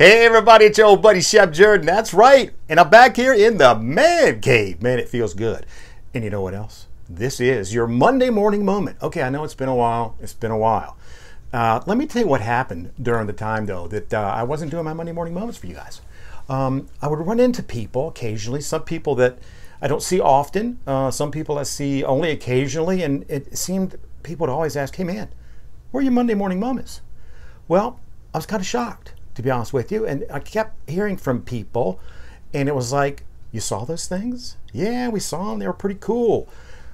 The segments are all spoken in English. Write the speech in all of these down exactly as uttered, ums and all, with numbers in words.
Hey everybody, it's your old buddy Chef Jordan. That's right. And I'm back here in the man cave. Man, it feels good. And you know what else? This is your Monday morning moment. Okay, I know it's been a while. It's been a while. Uh, let me tell you what happened during the time, though, that uh, I wasn't doing my Monday morning moments for you guys. Um, I would run into people occasionally, some people that I don't see often, uh, some people I see only occasionally, and it seemed people would always ask, hey man, where are your Monday morning moments? Well, I was kind of shocked, to be honest with you, and I kept hearing from people, and it was like, you saw those things? Yeah, we saw them. They were pretty cool.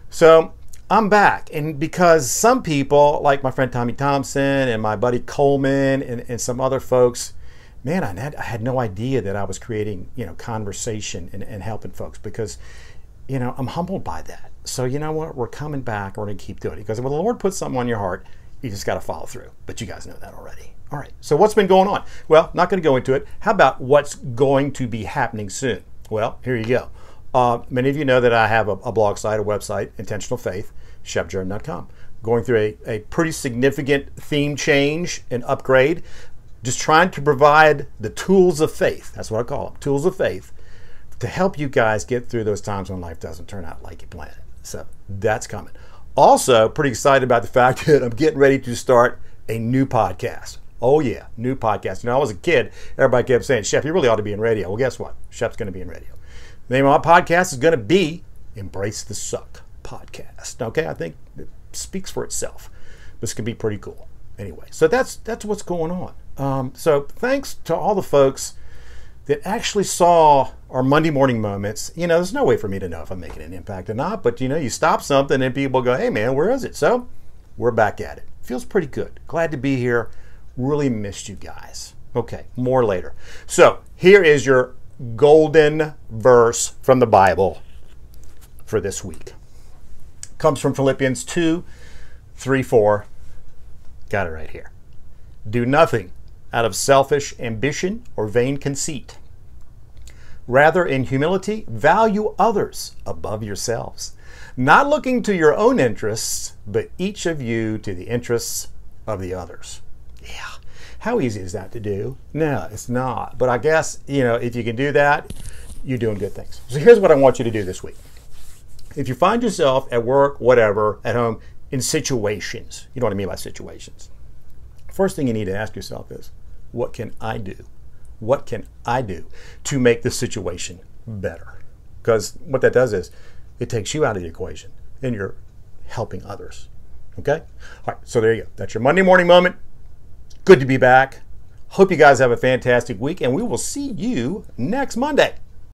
So I'm back, and because some people, like my friend Tommy Thompson and my buddy Coleman and, and some other folks, man, I had, I had no idea that I was creating, you know, conversation and, and helping folks, because, you know, I'm humbled by that. So you know what? We're coming back. We're going to keep doing it, because when the Lord puts something on your heart, you just got to follow through. But you guys know that already. All right. So what's been going on? Well, not going to go into it. How about what's going to be happening soon? Well, here you go. Uh, many of you know that I have a, a blog site, a website, Intentional Faith, chef jordan dot com. Going through a, a pretty significant theme change and upgrade. Just trying to provide the tools of faith. That's what I call them, tools of faith, to help you guys get through those times when life doesn't turn out like you planned it. So that's coming. Also, pretty excited about the fact that I'm getting ready to start a new podcast. Oh yeah, new podcast. You know, I was a kid, everybody kept saying, Chef, you really ought to be in radio. Well, guess what? Chef's going to be in radio. The name of my podcast is going to be Embrace the Suck Podcast. Okay, I think it speaks for itself. This can be pretty cool. Anyway, so that's that's what's going on. Um, so thanks to all the folks that actually saw our Monday morning moments. You know, there's no way for me to know if I'm making an impact or not, but you know, you stop something and people go, hey man, where is it? So we're back at it. Feels pretty good. Glad to be here. Really missed you guys. Okay, more later. So here is your golden verse from the Bible for this week. Comes from Philippians two, three, four. Got it right here. Do nothing out of selfish ambition or vain conceit. Rather, in humility, value others above yourselves, not looking to your own interests, but each of you to the interests of the others. Yeah. How easy is that to do? No, it's not. But I guess, you know, if you can do that, you're doing good things. So here's what I want you to do this week. If you find yourself at work, whatever, at home, in situations, you know what I mean by situations. First thing you need to ask yourself is, what can I do? What can I do to make the situation better? Because what that does is it takes you out of the equation and you're helping others. Okay? All right, so there you go. That's your Monday morning moment. Good to be back. Hope you guys have a fantastic week, and we will see you next Monday.